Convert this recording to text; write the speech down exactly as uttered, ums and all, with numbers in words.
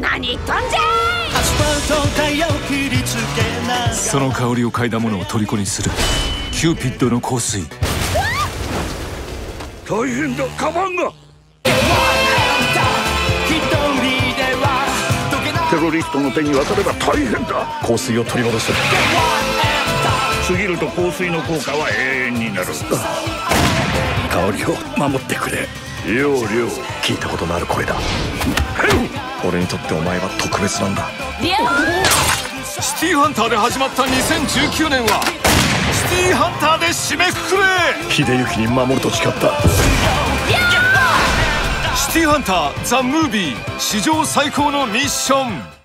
何言っとんじゃい。その香りを嗅いだものを虜にするキューピッドの香水。 大変だ、カバンが。テロリストの手に渡れば大変だ。 香水を取り戻す。 過ぎると香水の効果は永遠になる。香りを守ってくれ。リョウリョウ。 聞いたことのある声だ。俺にとってお前は特別なんだ。 シティーハンターで始まったにせんじゅうきゅうねんはシティーハンターで締めくくれ。 秀幸に守ると誓った。 シティーハンターザ・ムービー史上最高のミッション。